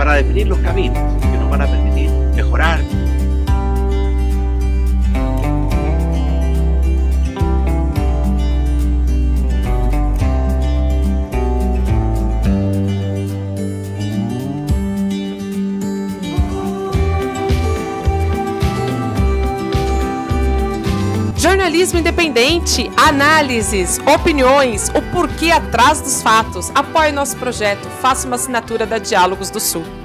para definir los caminos que nos van a permitir mejorar. Jornalismo independente, análises, opiniões, o porquê atrás dos fatos. Apoie nosso projeto, faça uma assinatura da Diálogos do Sul.